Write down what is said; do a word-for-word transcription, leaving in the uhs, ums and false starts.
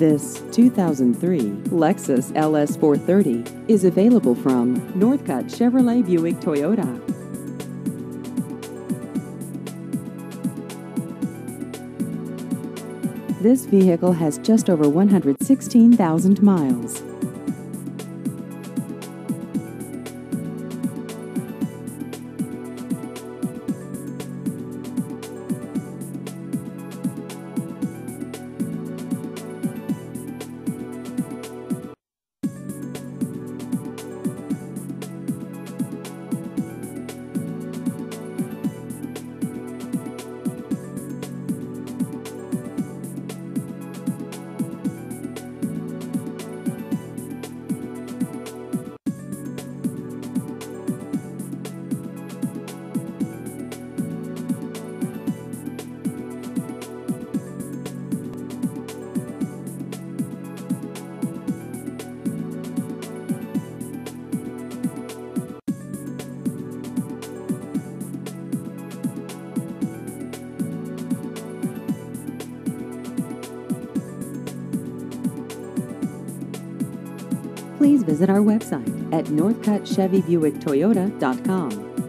This two thousand three Lexus L S four thirty is available from Northcutt Chevrolet Buick Toyota. This vehicle has just over one hundred sixteen thousand miles. Please visit our website at northcutt chevy buick toyota dot com.